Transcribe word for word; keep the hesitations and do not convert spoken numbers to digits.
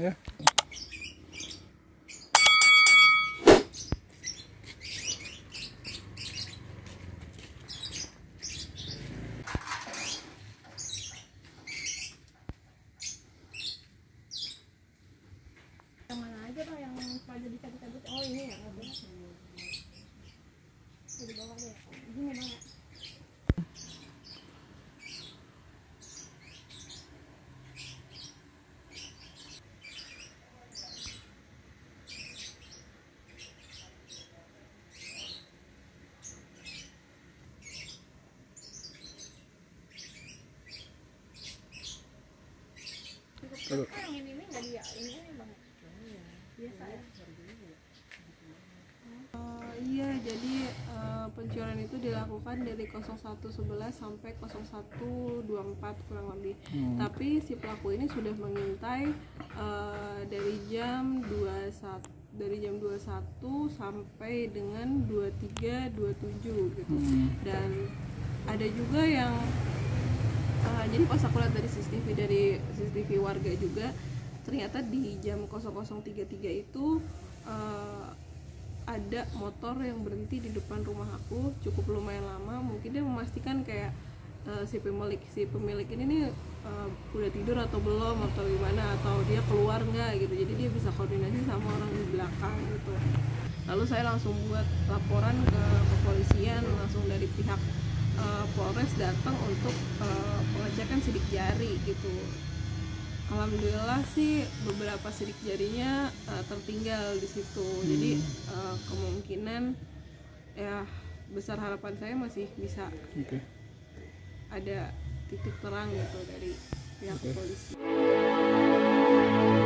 Ya. Yang mana aja Bang yang pada dicabut-cabut? Oh ini ya, mobil. Di bawah deh. Gini Bang ya. Aduh. Yang ini ini nggak dia, ini ini Bang. Biasa ya. Uh, iya, jadi uh, pencurian itu dilakukan dari nol satu sebelas sampai nol satu dua puluh empat kurang lebih. Hmm. Tapi si pelaku ini sudah mengintai uh, dari jam dua puluh satu dari jam dua puluh satu sampai dengan dua puluh tiga dua puluh tujuh gitu. Hmm. Dan ada juga yang uh, jadi pas aku lihat dari C C T V dari C C T V warga juga, ternyata di jam nol nol tiga tiga itu uh, ada motor yang berhenti di depan rumah aku cukup lumayan lama. Mungkin dia memastikan kayak uh, si pemilik si pemilik ini nih uh, udah tidur atau belum atau gimana, atau dia keluar nggak gitu. Jadi dia bisa koordinasi sama orang di belakang gitu. Lalu saya langsung buat laporan ke kepolisian, langsung dari pihak uh, Polres datang untuk uh, pengecekan sidik jari gitu. Alhamdulillah sih beberapa sidik jarinya uh, tertinggal di situ. Hmm. Jadi uh, kemungkinan ya besar harapan saya masih bisa okay. ada titik terang gitu dari pihak okay. polisi.